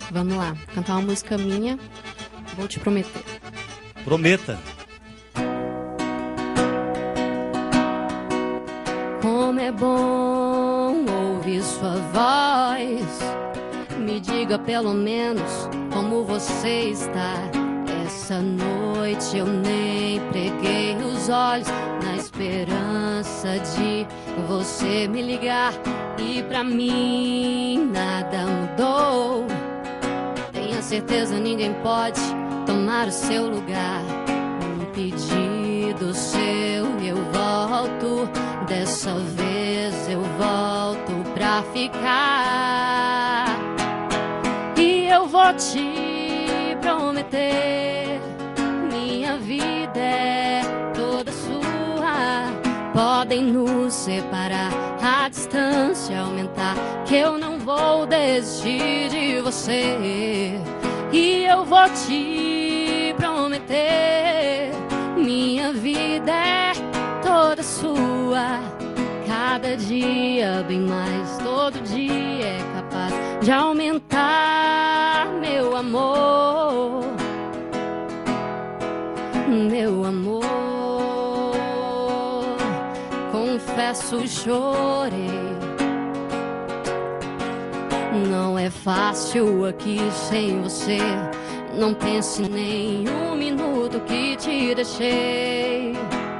Vamos lá, cantar uma música minha, vou te prometer. Prometa. Como é bom ouvir sua voz. Me diga pelo menos como você está. Essa noite eu nem preguei os olhos na esperança de você me ligar. E pra mim nada mudou. Tenha certeza, ninguém pode tomar o seu lugar. Um pedido seu, eu volto. Dessa vez eu volto pra ficar. E eu vou te prometer, minha vida é toda sua. Podem nos separar, a distância aumentar, que eu não vou desistir de você. E eu vou te prometer, minha vida é toda sua. Cada dia bem mais, todo dia é capaz de aumentar meu amor. Meu amor, confesso, chorei. Não é fácil aqui sem você. Não pense nem um minuto que te deixei.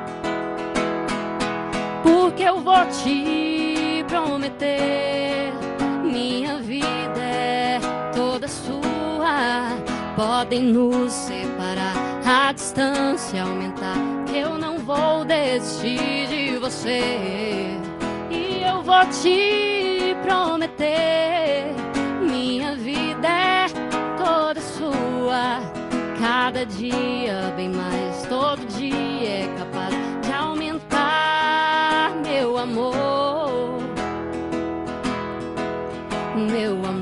Porque eu vou te prometer, minha vida é toda sua. Podem nos separar, a distância aumentar, que eu não vou desistir de você. E eu vou te prometer, minha vida é toda sua. Cada dia bem mais, todo dia é capaz de aumentar meu amor. Meu amor.